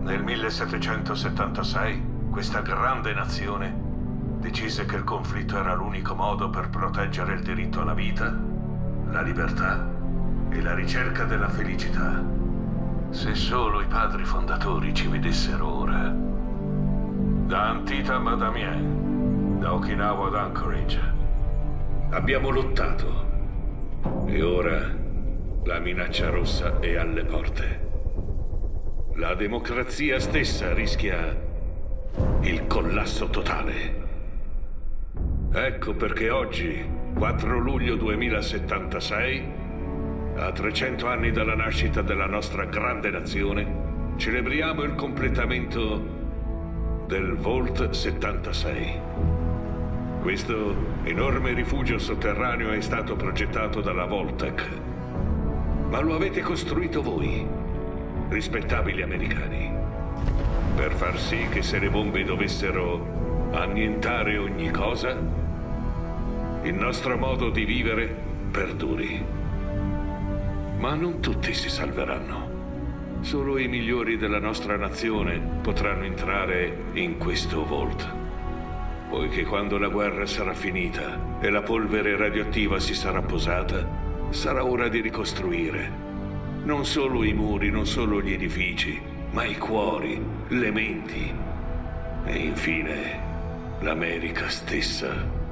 Nel 1776, questa grande nazione decise che il conflitto era l'unico modo per proteggere il diritto alla vita, la libertà e la ricerca della felicità. Se solo i padri fondatori ci vedessero ora. Da Antietam ad Amiens, da Okinawa ad Anchorage, abbiamo lottato. E ora la minaccia rossa è alle porte. La democrazia stessa rischia il collasso totale. Ecco perché oggi, 4 luglio 2076, a 300 anni dalla nascita della nostra grande nazione, celebriamo il completamento del Vault 76. Questo enorme rifugio sotterraneo è stato progettato dalla Vault-Tec, ma lo avete costruito voi, rispettabili americani, per far sì che se le bombe dovessero annientare ogni cosa, il nostro modo di vivere perduri. Ma non tutti si salveranno. Solo i migliori della nostra nazione potranno entrare in questo Vault. Poiché quando la guerra sarà finita e la polvere radioattiva si sarà posata, sarà ora di ricostruire non solo i muri, non solo gli edifici, ma i cuori, le menti e infine l'America stessa.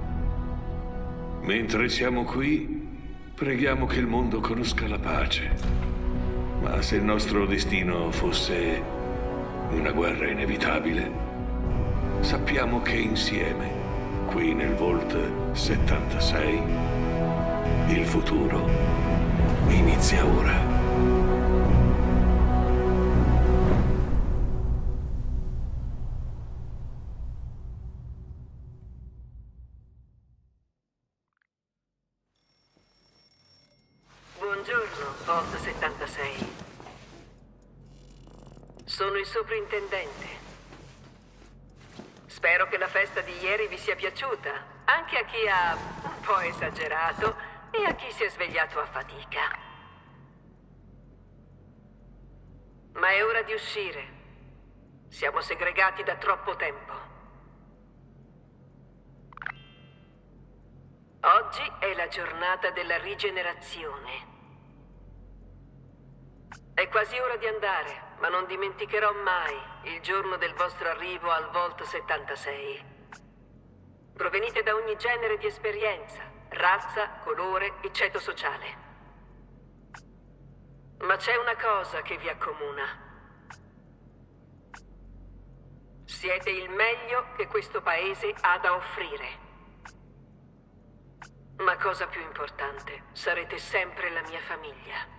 Mentre siamo qui, preghiamo che il mondo conosca la pace. Ma se il nostro destino fosse una guerra inevitabile, sappiamo che insieme, qui nel Vault 76, il futuro inizia ora. Buongiorno, Vault 76. Sono il soprintendente. Spero che la festa di ieri vi sia piaciuta, anche a chi ha un po' esagerato e a chi si è svegliato a fatica. Ma è ora di uscire. Siamo segregati da troppo tempo. Oggi è la giornata della rigenerazione. È quasi ora di andare, ma non dimenticherò mai il giorno del vostro arrivo al Vault 76. Provenite da ogni genere di esperienza, razza, colore e ceto sociale. Ma c'è una cosa che vi accomuna. Siete il meglio che questo paese ha da offrire. Ma cosa più importante, sarete sempre la mia famiglia.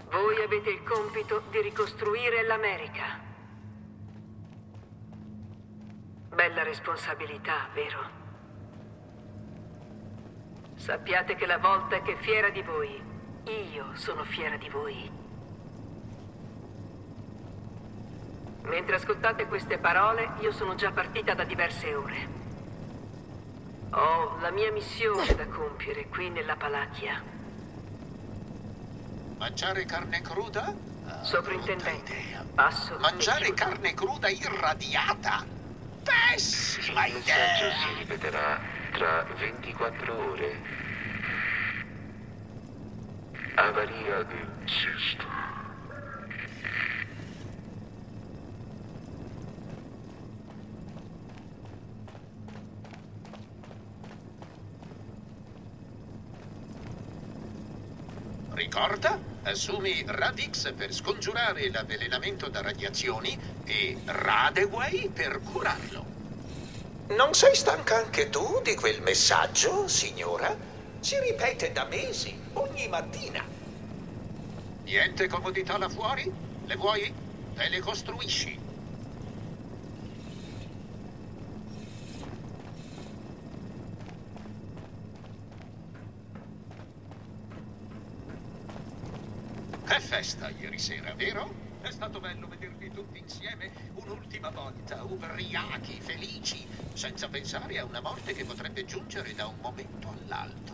Voi avete il compito di ricostruire l'America. Bella responsabilità, vero? Sappiate che la Voltec è fiera di voi. Io sono fiera di voi. Mentre ascoltate queste parole, io sono già partita da diverse ore. Ho la mia missione da compiere qui nella Palachia. Mangiare carne cruda? Soprintendente, idea. passo. Mangiare carne cruda irradiata? Pessima Il idea! messaggio si ripeterà tra 24 ore. Avaria del sistema. Ricorda? Assumi Radix per scongiurare l'avvelenamento da radiazioni e Radeway per curarlo. Non sei stanca anche tu di quel messaggio, signora? Si ripete da mesi, ogni mattina. Niente comodità là fuori? Le vuoi? Te le costruisci. Che festa ieri sera, vero? È stato bello vedervi tutti insieme un'ultima volta, ubriachi, felici, senza pensare a una morte che potrebbe giungere da un momento all'altro.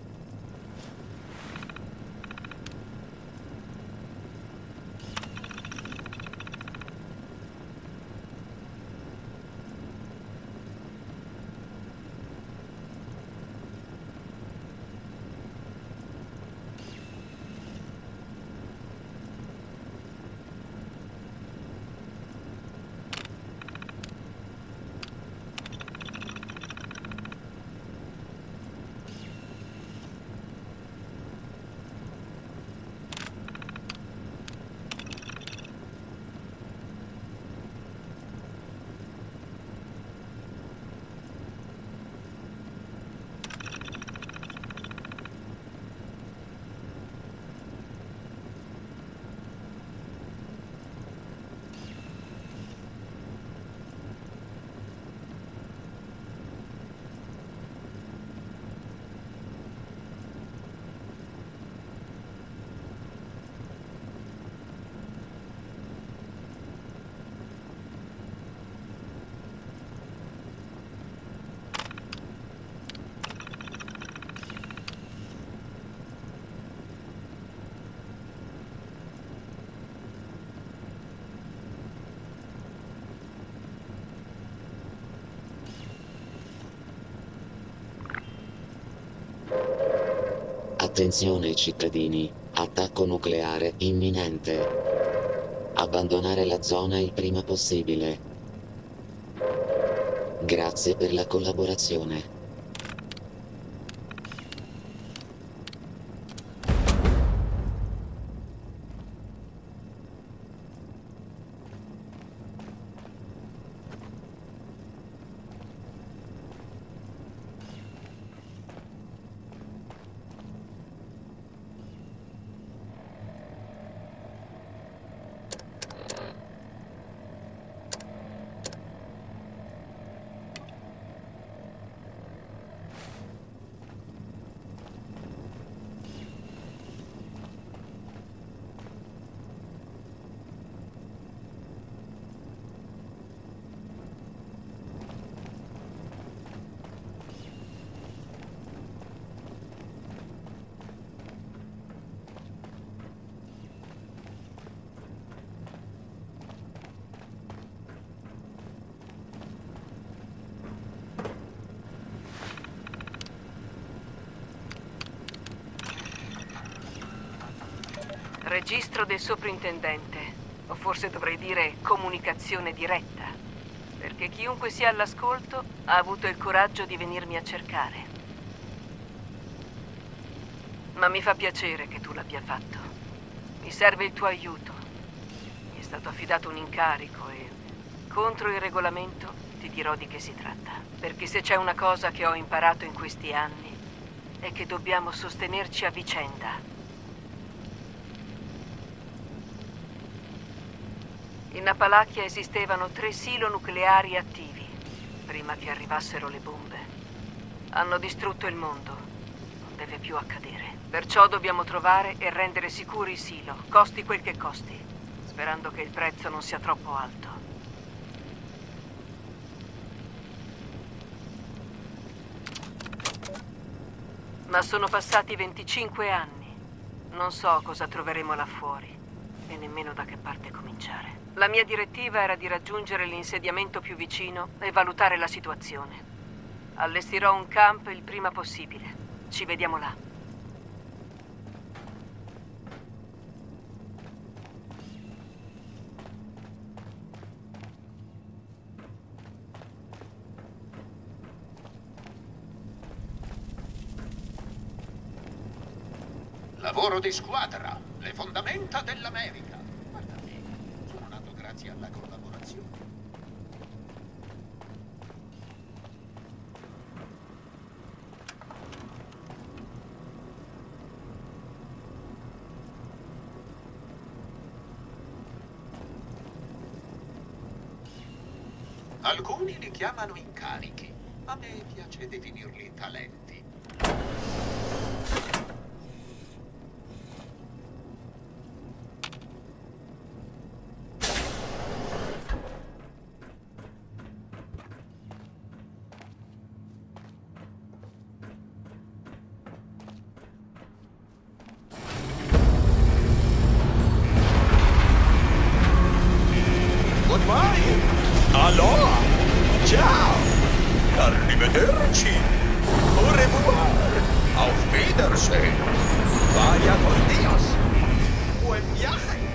Attenzione cittadini, attacco nucleare imminente. Abbandonare la zona il prima possibile. Grazie per la collaborazione. Registro del soprintendente, o forse dovrei dire comunicazione diretta, perché chiunque sia all'ascolto ha avuto il coraggio di venirmi a cercare. Ma mi fa piacere che tu l'abbia fatto. Mi serve il tuo aiuto. Mi è stato affidato un incarico e, contro il regolamento, ti dirò di che si tratta. Perché se c'è una cosa che ho imparato in questi anni, è che dobbiamo sostenerci a vicenda. In Appalachia esistevano 3 silo nucleari attivi, prima che arrivassero le bombe. Hanno distrutto il mondo. Non deve più accadere. Perciò dobbiamo trovare e rendere sicuri i silo, costi quel che costi, sperando che il prezzo non sia troppo alto. Ma sono passati 25 anni. Non so cosa troveremo là fuori e nemmeno da che parte cominciare. La mia direttiva era di raggiungere l'insediamento più vicino e valutare la situazione. Allestirò un camp il prima possibile. Ci vediamo là. Lavoro di squadra, le fondamenta dell'America. Guardate, sono nato grazie alla collaborazione. Alcuni li chiamano incarichi, a me piace definirli talenti. Goodbye! Aloha! Ciao! Arrivederci! Au revoir! Auf Wiedersehen! Vaya con Dios! Buen viaje!